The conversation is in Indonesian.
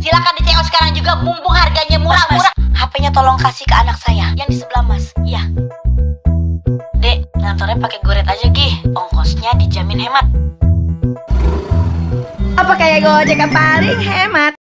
Silakan di CO sekarang juga, mumpung harganya murah-murah. HP-nya tolong kasih ke anak saya yang di sebelah Mas. Iya. Dek, ngantornya pakai goret aja, Gih. Ongkosnya dijamin hemat. Apa kayak Gojek yang paling hemat?